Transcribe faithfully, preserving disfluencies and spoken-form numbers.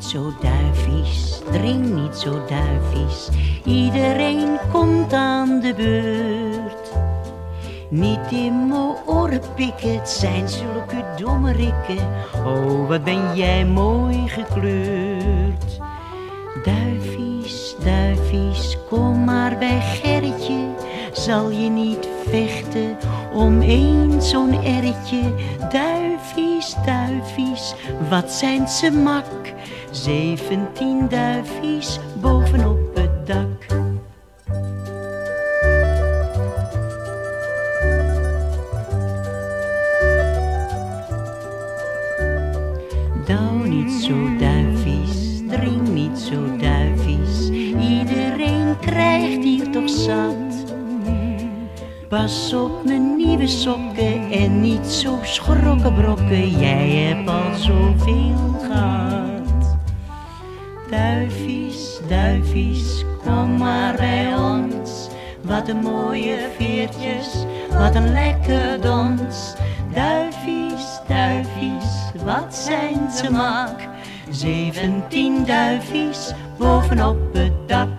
zo duivies, drink niet zo duivies. Iedereen komt aan de beurt. Niet in mijn oren pikken, het zijn zulke domme rikken. Oh, wat ben jij mooi gekleurd. Duivies, duivies, kom maar bij Gerritje. Zal je niet vechten om één zo'n erretje? Duivies, duivies, wat zijn ze mak. Zeventien duivies bovenop het dak. Douw niet zo duivies, drink niet zo duivies. Iedereen krijgt hier toch zat. Pas op mijn nieuwe sokken en niet zo schrokken brokken. Jij hebt al zoveel gehad. Duivies, duivies, kom maar bij ons. Wat een mooie veertjes, wat een lekker dons. Duivies, duivies, wat zijn ze mak. Zeventien duivies bovenop het dak.